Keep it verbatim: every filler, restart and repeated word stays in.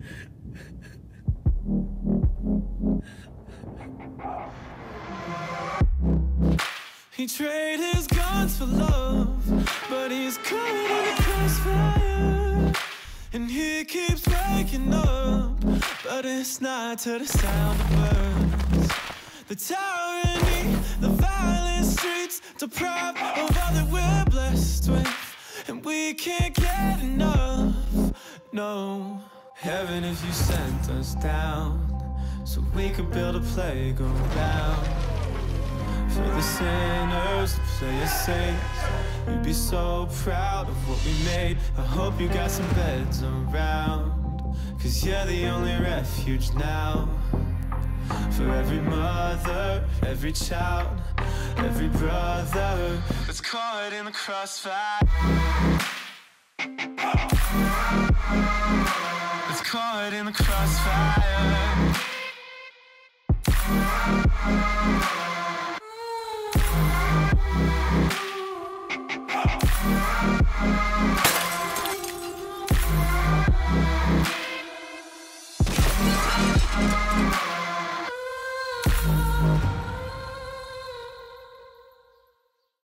He traded his guns for love, but he's caught in the crossfire. And he keeps waking up, but it's not to the sound of words. The tyranny, the violent streets, deprived of all that we're blessed with, and we can't get enough, no. Heaven, if you sent us down, so we could build a playground for the sinners to play us saints. We'd be so proud of what we made. I hope you got some beds around, cause you're the only refuge now. For every mother, every child, every brother that's caught in the crossfire, that's caught in the crossfire.